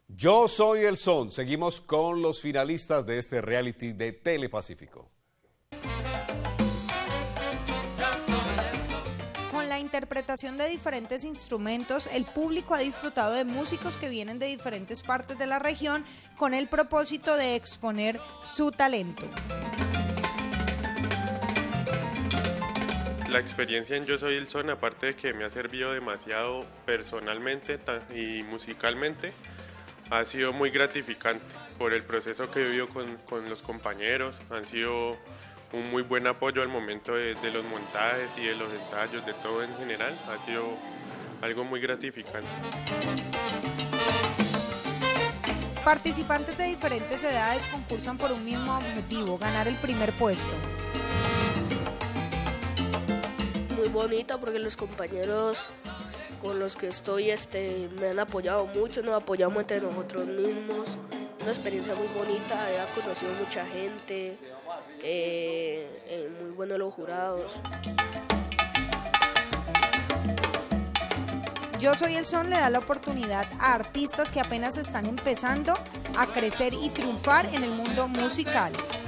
Yo soy el Son. Seguimos con los finalistas de este reality de Telepacífico. Con la interpretación de diferentes instrumentos, el público ha disfrutado de músicos que vienen de diferentes partes de la región con el propósito de exponer su talento. La experiencia en Yo Soy el Son, aparte de que me ha servido demasiado personalmente y musicalmente, ha sido muy gratificante por el proceso que he vivido con los compañeros. Han sido un muy buen apoyo al momento de los montajes y de los ensayos, de todo en general. Ha sido algo muy gratificante. Participantes de diferentes edades concursan por un mismo objetivo, ganar el primer puesto. Muy bonita porque los compañeros con los que estoy me han apoyado mucho, nos apoyamos entre nosotros mismos. Una experiencia muy bonita, he conocido mucha gente, muy buenos los jurados. Yo Soy el Son le da la oportunidad a artistas que apenas están empezando a crecer y triunfar en el mundo musical.